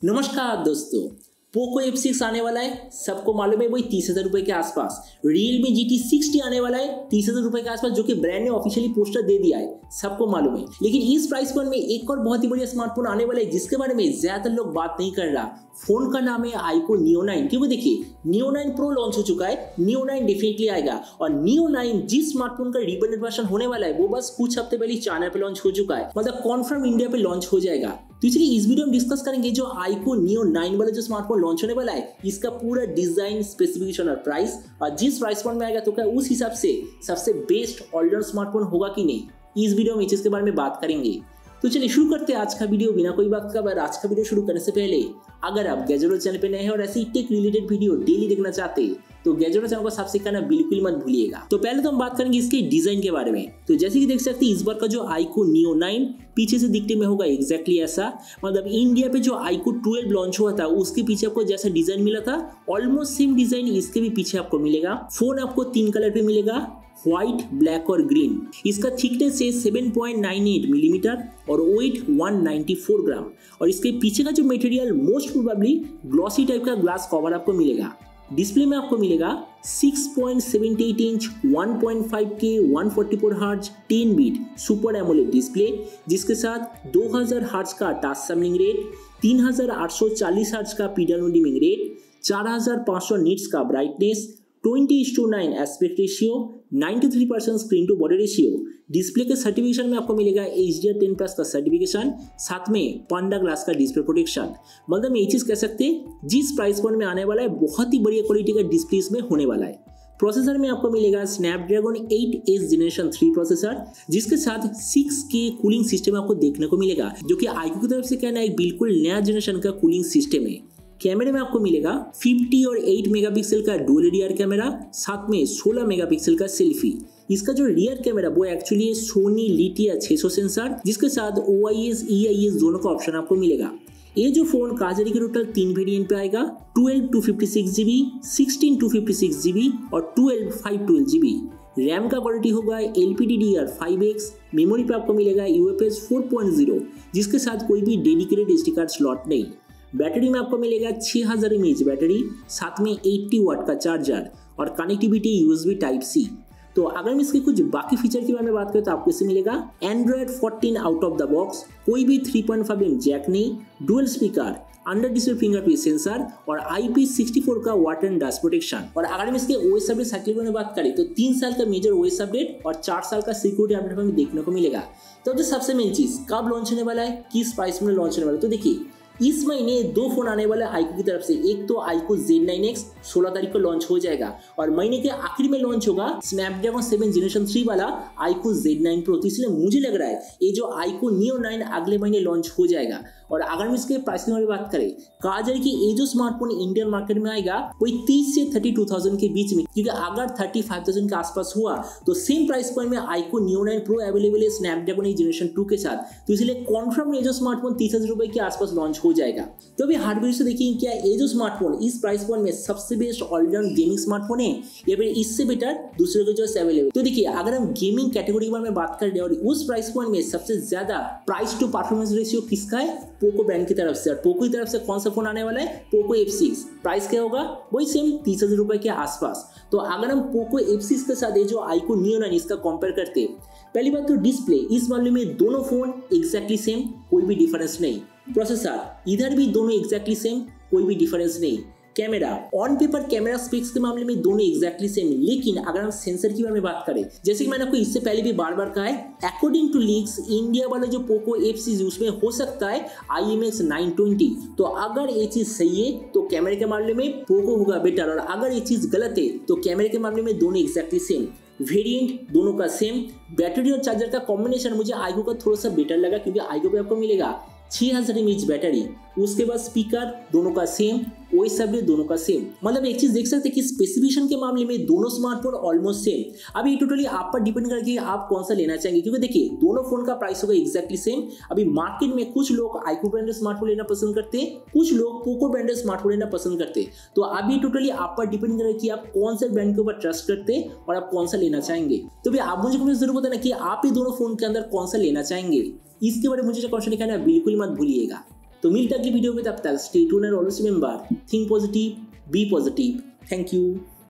नमस्कार दोस्तों, Poco F6 आने वाला है। सबको मालूम है वही 30,000 रुपए के आसपास। Realme GT 60 आने वाला है 30,000 रुपए के आसपास, जो कि ब्रांड ने ऑफिशियली पोस्टर दे दिया है, सबको मालूम है। लेकिन इस प्राइस पॉइंट में एक और बहुत ही बढ़िया स्मार्टफोन आने वाला है जिसके बारे में ज्यादा लोग बात नहीं कर रहा। फोन का नाम है iQOO Neo 9। क्योंकि देखिए Neo 9 Pro लॉन्च हो चुका है, Neo 9 डेफिनेटली आएगा। और Neo 9 जिस स्मार्टफोन का रिब्रांडेड वर्जन होने वाला है वो बस कुछ हफ्ते पहले चाइना पे लॉन्च हो चुका है, मतलब कॉन्फर्म इंडिया पे लॉन्च हो जाएगा। तो इसलिए इस वीडियो में डिस्कस करेंगे जो iQOO Neo 9 वाला जो स्मार्टफोन लॉन्च होने वाला है, इसका पूरा डिजाइन, स्पेसिफिकेशन और प्राइस, और जिस प्राइस पॉइंट में आएगा तो क्या उस हिसाब से सबसे बेस्ट ऑलराउंड स्मार्टफोन होगा कि नहीं, इस वीडियो में इस चीज के बारे में बात करेंगे। तो चलिए शुरू करते हैं आज का वीडियो बिना कोई बात का। आज का वीडियो शुरू करने से पहले अगर आप गैजेट चैनल पे नए हैं और ऐसी टेक रिलेटेड वीडियो डेली देखना चाहते हैं तो गैजेट चैनल को सब्सक्राइब करना बिल्कुल मत भूलिएगा। तो पहले तो हम बात करेंगे इसके डिजाइन के बारे में। तो जैसे कि देख सकते हैं इस बार का जो iQOO Neo 9 पीछे से दिखने में होगा एग्जैक्टली ऐसा, मतलब इंडिया पे जो iQOO 12 लॉन्च हुआ था उसके पीछे आपको जैसा डिजाइन मिला था ऑलमोस्ट सेम डिजाइन इसके भी पीछे आपको मिलेगा। फोन आपको 3 कलर पे मिलेगा, व्हाइट, ब्लैक और ग्रीन। इसका थिकनेस है 7.98 मिलीमीटर और वेट 194 ग्राम। और इसके पीछे का जो material most probably glossy type का ग्लास कवर आपको मिलेगा। डिस्प्ले में आपको मिलेगा 6.78 inch 1.5K 144 hertz 10 bit super AMOLED display, जिसके साथ 2000 हर्ट्ज का टच सैम्पलिंग रेट, 3840 हर्ट्ज का पीडब्ल्यूडी डिमिंग रेट, 4500 निट्स का brightness, 20:9 aspect ratio, 93% screen to body ratio. Display के सर्टिफिकेशन में आपको मिलेगा HDR10+ का सर्टिफिकेशन, साथ में पांडा ग्लास का डिस्प्ले प्रोटेक्शन। मतलब ये चीज कह सकते हैं जिस प्राइस पॉइंट में आने वाला है बहुत ही बढ़िया क्वालिटी का डिस्प्ले इसमें होने वाला है। प्रोसेसर में आपको मिलेगा स्नैपड्रैगन 8 जनरेशन 3 प्रोसेसर, जिसके साथ 6K कूलिंग सिस्टम आपको देखने को मिलेगा, जो कि iQOO की तरफ से कहना है एक बिल्कुल नया जनरेशन का कूलिंग सिस्टम है। कैमरे में आपको मिलेगा 50 और 8 मेगापिक्सल का डुअल रियर कैमरा, साथ में 16 मेगापिक्सल का सेल्फी। इसका जो रियर कैमरा वो एक्चुअली है सोनी लिथिया 600 सेंसर, जिसके साथ OIS EIS दोनों का ऑप्शन आपको मिलेगा। ये जो फोन काजरी के टोटल 3 वेरिएंट पे आएगा, 12 256GB, 16 256GB और 12 512GB। रैम का क्वालिटी होगा LPDDR5X। मेमोरी पे आपको मिलेगा UFS 4.0, जिसके साथ कोई भी डेडिकेटेड SD कार्ड स्लॉट नहीं। बैटरी में आपको मिलेगा 6000 mAh बैटरी, साथ में 80 वाट का चार्जर और कनेक्टिविटी USB Type-C। तो अगर मैं इसके कुछ बाकी फीचर के बारे में बात करें तो आपको इससे मिलेगा Android 14 out of the box, कोई भी 3.5mm जैक नहीं, dual speaker, under display fingerprint sensor और IP64 का वाटर एंड डस्ट प्रोटेक्शन। और अगर हम इसके OS अपडेट साइकिल के बारे में बात करें तो 3 साल का मेजर OS अपडेट और 4 साल का सिक्योरिटी अपडेट हमें देखने को मिलेगा। तो जो सबसे मेन चीज कब लॉन्च होने वाला है, किस प्राइस में लॉन्च होने वाला है, तो देखिए इस महीने 2 फोन आने वाला है iQOO की तरफ से। एक तो iQOO Z9X 16 तारीख को लॉन्च हो जाएगा, और महीने के आखिरी में लॉन्च होगा स्नैपड्रैगन 7 जनरेशन 3 वाला iQOO Z9 Pro। तो इसलिए मुझे लग रहा है ये जो iQOO Neo 9 अगले महीने लॉन्च हो जाएगा। और अगर हम इसके प्राइस के बारे में बात करें, कहा जाए कि ये जो स्मार्टफोन इंडियन मार्केट में आएगा वही 30 से 32,000 के बीच में, क्योंकि अगर 35,000 के आसपास हुआ तो सेम प्राइस पॉइंट में iQOO Neo 9 Pro अवेलेबल है स्नैपड्रैगन 8 जनरेशन 2 के साथ। तो इसलिए कॉन्फर्म ये जो स्मार्टफोन 30,000 रुपए के आसपास लॉन्च हो जाएगा। तो अभी हार्डवेयर से देखिए क्या ये जो स्मार्टफोन इस प्राइस पॉइंट में सबसे बेस्ट ऑलराउंड गेमिंग स्मार्टफोन है या फिर इससे बेटर दूसरे के जो अवेलेबल। तो देखिए अगर हम गेमिंग कैटेगरी के बारे में बात कर रहे हैं और उस प्राइस पॉइंट में सबसे ज्यादा प्राइस टू परफॉर्मेंस रेशियो किसका है, पोको ब्रांड की तरफ से। और पोको की तरफ से कौन सा फोन आने वाला है, पोको F6। प्राइस क्या होगा, वही सेम 30,000 रुपए के आसपास। तो अगर हम पोको F6 के साथ ये जो iQOO Neo 9 इसका कंपेयर करते हैं, पहली बात तो डिस्प्ले, इस मामले में दोनों फोन एग्जैक्टली सेम, कोई भी डिफरेंस नहीं। प्रोसेसर इधर भी दोनों एग्जैक्टली सेम, कोई भी डिफरेंस नहीं। Camera on paper camera specs के मामले में दोनों एग्जैक्टली सेम है, लेकिन अगर हम सेंसर की बारे में बात करें, जैसे कि मैंने आपको इससे पहले भी बार बार कहा है, अकॉर्डिंग टू लीक्स इंडिया वाला जो पोको F6 उसमें हो सकता है IMX 920। तो अगर ये चीज सही है तो कैमरे के मामले में पोको होगा बेटर, और अगर ये चीज गलत है तो कैमरे के मामले में दोनों एग्जैक्टली सेम। वेरिएंट दोनों का सेम। बैटरी और चार्जर का कॉम्बिनेशन मुझे iQOO का थोड़ा सा बेटर लगा, क्योंकि iQOO पे आपको मिलेगा 6000 mAh बैटरी, उसके बाद स्पीकर दोनों का सेम, OS अपडेट दोनों का सेम। मतलब एक चीज देख सकते हैं कि स्पेसिफिकेशन के मामले में दोनों स्मार्टफोन ऑलमोस्ट सेम। अब ये टोटली आप पर डिपेंड करके आप कौन सा लेना चाहेंगे, क्योंकि देखिए दोनों फोन का प्राइस होगा एग्जैक्टली सेम। अभी मार्केट में कुछ लोग iQOO ब्रांडेड स्मार्टफोन लेना पसंद करते हैं, कुछ लोग पोको ब्रांडेड स्मार्टफोन लेना पसंद करते हैं। तो अब ये टोटली आप पर डिपेंड करेगा कि आप कौन से ब्रांड के ऊपर ट्रस्ट करते हैं और आप कौन सा लेना चाहेंगे। तो भाई आप मुझे कमेंट जरूर बताना कि आप ये दोनों फोन के अंदर कौन सा लेना चाहेंगे। इसके बारे में मुझे जो क्वेश्चन लिखा है बिल्कुल मत भूलिएगा। तो मिलते हैं अगली वीडियो में, तब तक stay tuned and always remember, think positive, be positive. Thank you.